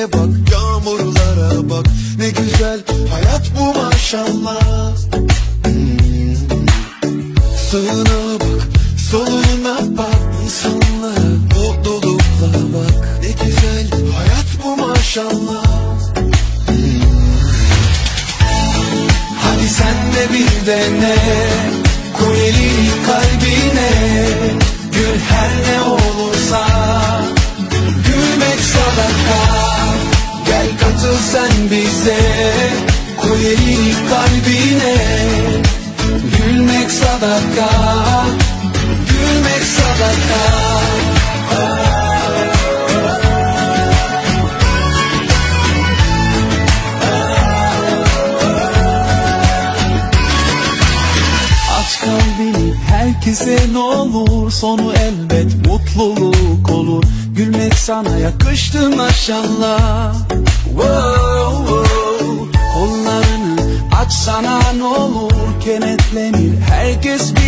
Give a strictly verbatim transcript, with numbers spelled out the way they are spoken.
Denizlere bak, yağmurlara bak, ne güzel hayat bu maşallah. hmm. Sağına bak, soluna bak, insanlara mutlulukla bak, ne güzel hayat bu maşallah. hmm. Hadi sen de bir dene, koy elini kalbine, gül her ne olursa, gülmek sadaka. Gel katıl sen bize, koy elini kalbine, gülmek sadaka, gülmek sadaka. Aç kalbini herkese ne olur, sonu elbet mutluluk olur. Gülmek sana yakıştı maşallah. Wow, wow. Kollarını açsana ne olur, kenetlenir herkes bir